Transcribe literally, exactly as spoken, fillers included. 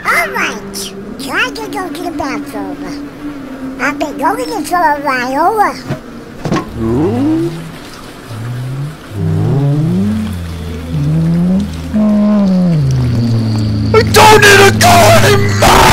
Alright, try to go to the bathroom. I've been going for a while. I don't need to go anymore!